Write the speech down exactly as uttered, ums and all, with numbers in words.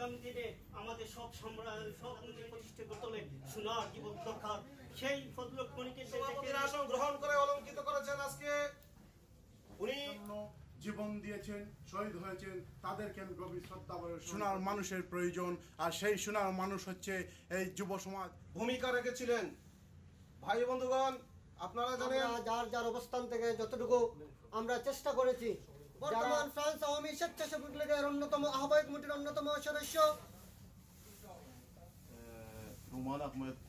আগামী দিনে আমাদের সব সব প্রতিষ্ঠা করতে হলে সোনার জীবন দরকার। সেই ফজলুল মনিকে আসন গ্রহণ করে অলঙ্কিত করেছেন আজকে উনি জীবন দিয়েছেন, শহীদ হয়েছেন, তাদেরকে আমি গভীর শ্রদ্ধা করে সোনার মানুষের প্রয়োজন, আর সেই সোনার মানুষ হচ্ছে এই যুব সমাজ। ভূমিকা রেখেছিলেন। ভাই বন্ধুগণ, আপনারা জানেন যার যার অবস্থান থেকে যতটুকু আমরা চেষ্টা করেছি। বর্তমান ফ্রান্স আওয়ামী স্বেচ্ছাসেবক লীগের অন্যতম আহ্বায়ক কমিটির অন্যতম সদস্য রুমান আহমেদ